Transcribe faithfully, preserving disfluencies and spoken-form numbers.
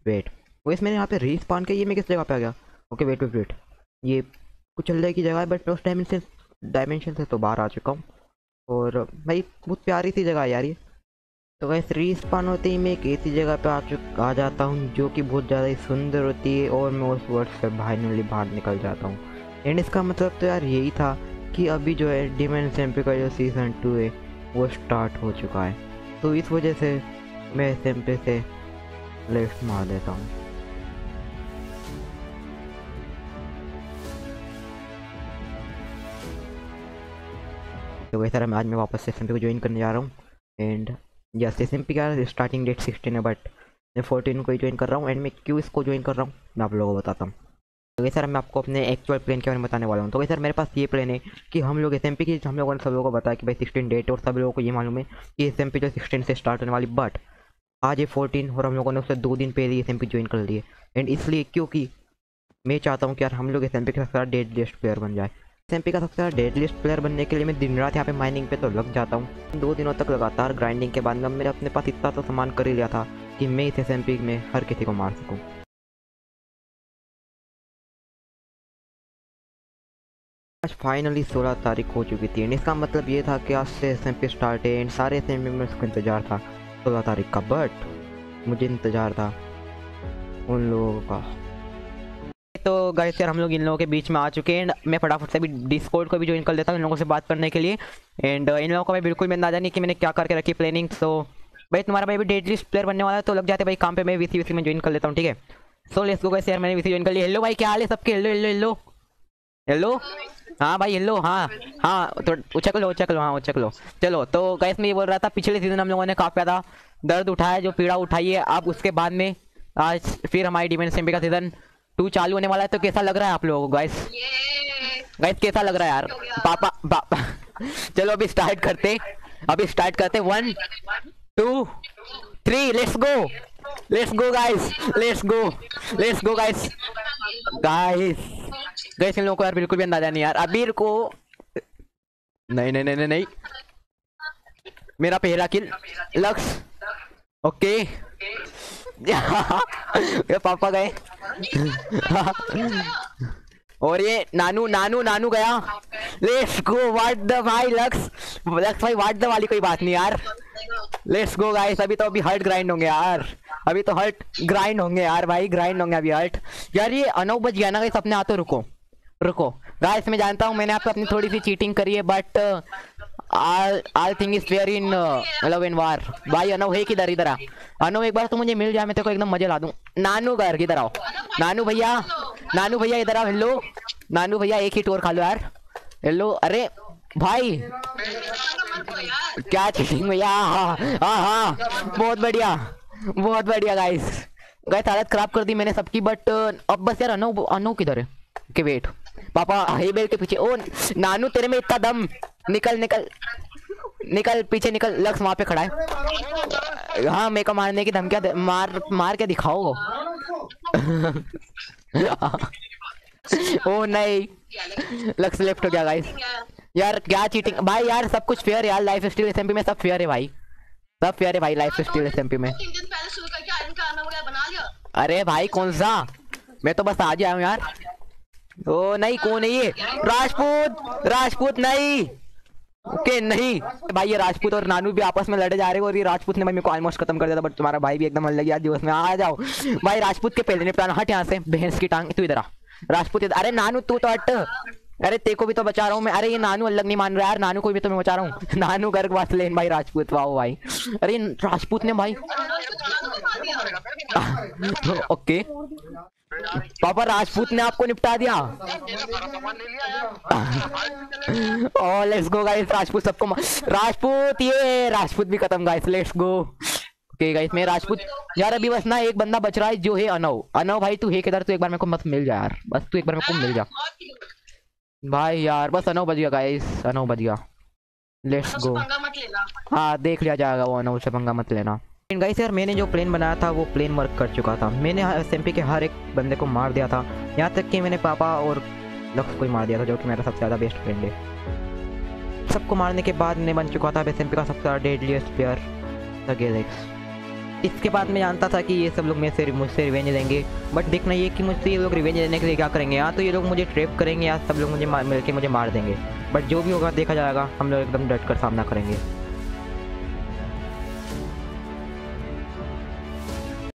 Wait, वैसे मैंने यहाँ पे रीस्पॉन के, ये मैं किस जगह पे आ गया? ओके वेट वेट वेट, ये कुछ चलने की जगह है बट मैं उस डायमेंशन डायमेंशन से तो बाहर आ चुका हूँ। और भाई बहुत प्यारी सी जगह है यार ये। तो वैसे रीस्पॉन होते ही मैं एक ऐसी जगह पे आ चुक आ जाता हूँ जो कि बहुत ज़्यादा ही सुंदर होती है, और मैं उस वर्ड से फाइनली बाहर निकल जाता हूँ। एंड इसका मतलब तो यार यही था कि अभी जो है डिमेंस एमपी का जो सीज़न टू है वो स्टार्ट हो चुका है। तो इस वजह से मैं इस एमपी से लेफ्ट मार देता हूँ। तो वैसे सर मैं आज मैं वापस से एस एम पी को ज्वाइन करने जा रहा हूँ। And yes, S M P का स्टार्टिंग डेट सिक्सटीन है बट मैं फोर्टीन को ही ज्वाइन कर रहा हूँ। एंड मैं क्यों इसको ज्वाइन कर रहा हूँ मैं आप लोगों को बताता हूँ। तो वैसे सर मैं आपको अपने एक्चुअल प्लान के बारे में बताने वाला हूँ। तो वैसे सर मेरे पास ये प्लान है कि हम लोग एस एम पी की, हम लोगों ने सब लोगों को बताया कि भाई सिक्सटीन डेट, और सब लोगों को ये मालूम है कि एस एम पी जो सिक्सटीन से स्टार्ट होने वाली, बट आज ये फोर्टीन और हम लोगों ने उससे दो दिन पहले एस एम पी ज्वाइन कर लिए। एंड इसलिए क्योंकि मैं चाहता हूँ कि यार हम लोग एस एम पी का सबसे ज़्यादा डेड लिस्ट प्लेयर बन जाए। एस एम पी का सबसे ज़्यादा डेड लिस्ट प्लेयर बनने के लिए मैं दिन रात यहाँ पे माइनिंग पे तो लग जाता हूँ। दो दिनों तक लगातार ग्राइंडिंग के बाद में मेरे अपने पास इतना तो सामान कर ही लिया था कि मैं इस एस एम पी में हर किसी को मार सकूँ। आज फाइनली सोलह तारीख हो चुकी थी। एंड इसका मतलब ये था कि आज से एस एम पी स्टार्ट है। एंड सारे एस एम पी में उसका इंतज़ार था सोलह तारीख का, बट मुझे इंतज़ार था उन लोगों का। तो गाइस यार हम लोग इन लोगों के बीच में आ चुके हैं। मैं फटाफट से भी डिस्कॉर्ड को भी ज्वाइन कर लेता हूँ इन लोगों से बात करने के लिए। एंड इन लोगों को मैं बिल्कुल भी अंदाजा नहीं कि मैंने क्या करके रखी प्लानिंग। सो भाई तुम्हारा भाई भी डेड लिस्ट प्लेयर बनने वाला है तो लग जाते भाई काम पे। मैं वीसी वीसी में ज्वाइन कर लेता हूँ, ठीक है। सो लेट्स गो गाइस, यार मैंने वीसी ज्वाइन कर लिया। हेलो भाई, क्या हाल है सबके? हेलो हेलो हेलो हेलो, हाँ भाई हेलो, हाँ हाँ तो उछक लो उछक लो, हाँ उछक लो। चलो तो गाइस मैं ये बोल रहा था, पिछले सीजन हम लोगों ने काफ़ी ज़्यादा दर्द उठाया, जो पीड़ा उठाई है। अब उसके बाद में आज फिर हमारी डिफेंस एमपी का सीजन टू चालू होने वाला है। तो कैसा लग रहा है आप लोगों को गाइस? गाइस कैसा लग रहा है यार? पापा पापा चलो अभी स्टार्ट करते अभी स्टार्ट करते one two three, let's go let's go guys, let's go let's go guys guys guys इन लोगों को यार बिल्कुल भी अंदाजा नहीं यार। अबीर को नहीं नहीं नहीं नहीं, नहीं। मेरा पहला किल लक्स, ओके ये पापा गए और ये नानू नानू नानू गया। लेट्स गो, व्हाट द भाई लक्स लक्स भाई, व्हाट द वाली कोई बात नहीं यार। लेट्स गो गाइस, अभी तो अभी हर्ट ग्राइंड होंगे यार, अभी तो हर्ट ग्राइंड होंगे यार भाई, ग्राइंड होंगे अभी हर्ट यार। ये अनौ बच गया ना गाइस अपने हाथों। रुको रुको गाइस, मैं जानता हूँ मैंने आप पे अपनी थोड़ी सी चीटिंग करी है, but All all thing is fair in uh, love and war। भाई अनु है किधर? इधर आ अनु, एक बार तो मुझे मिल जाए, मैं तेरे को एकदम मजे ला दूं। नानू घर किधर आओ, नानू भैया नानू भैया इधर आओ। हेलो नानू भैया, एक ही टोर खा लो यार। हेलो, अरे भाई क्या चीटिंग भैया, हाँ हाँ हाँ बहुत बढ़िया बहुत बढ़िया गाइस। गाइस हालत खराब कर दी मैंने सबकी, बट अब बस यार अनु अनु किधर है? के वेट पापा हेबेल के पीछे। ओ नानू तेरे में इतना दम, निकल निकल निकल पीछे निकल। लक्स वहां पे खड़ा है, हाँ मेरे को मारने की धमकियां मार मार के दिखाओ। ओ नहीं, लक्स लेफ्ट हो गया गाइस। यार क्या चीटिंग भाई यार, सब कुछ फेयर है यार, लाइफ स्टील एसएमपी में सब फेयर है भाई, सब फेयर है भाई लाइफ स्टील एसएमपी में। अरे भाई कौन सा, मैं तो बस आज आया हूँ यार। ओ नहीं, कौन है ये? राजपूत राजपूत नहीं, ओके नहीं भाई, ये राजपूत और नानू भी आपस में लड़े जा रहे हैं, और ये राजपूत ने भाई मेरे को ऑलमोस्ट खत्म कर दिया था, बट तुम्हारा भाई भी एकदम अलग यार दिवस में। आ जाओ भाई, राजपूत के पहले निपटाना। हट यहाँ से भैंस की टांग, तू इधर आ राजपूत इधर। अरे नानू तू तो हट, अरे तेरे को भी तो बचा रहा हूँ मैं। अरे ये नानू अलग नहीं मान रहा यार, नानू को भी तो मैं बचा रहा हूँ। नानू गर्ग वास लेन भाई, राजपूत वाओ भाई। अरे राजपूत ने भाई ओके पापा राजपूत ने आपको निपटा दिया। Oh let's go guys, Rajput सबको राजपूत, ये राजपूत भी खत्म guys, let's go. Okay guys मैं राजपूत यार, अभी बस ना एक बंदा बच रहा है जो है अनव। अनव भाई तू है किधर? तू एक बार मेरे को मत मिल जा यार, बस तू एक बार मेरे को मिल जा भाई यार। बस अनव बच गया गाइस, अनव बच गया, लेट्स गो। हाँ देख लिया जाएगा, वो अनव से पंगा मत लेना। गाइस यार मैंने जो प्लेन बनाया था वो प्लेन वर्क कर चुका था। मैंने एसएमपी के हर एक बंदे को मार दिया था, यहाँ तक कि मैंने पापा और लक्स को ही मार दिया था, जो कि मेरा सबसे ज़्यादा बेस्ट फ्रेंड है। सबको मारने के बाद मैं बन चुका था एसएमपी का सबसे ज़्यादा डेडलीस्ट प्लेयर द गैलेक्स। इसके बाद मैं जानता था कि ये सब लोग मेरे से मुझसे रिवेंज लेंगे, बट देखना ये कि मुझसे ये लोग रिवेंज लेने के लिए क्या करेंगे। या तो ये लोग मुझे ट्रैप करेंगे या सब लोग मुझे मिल के मुझे मार देंगे, बट जो भी होगा देखा जाएगा, हम लोग एकदम डट कर सामना करेंगे।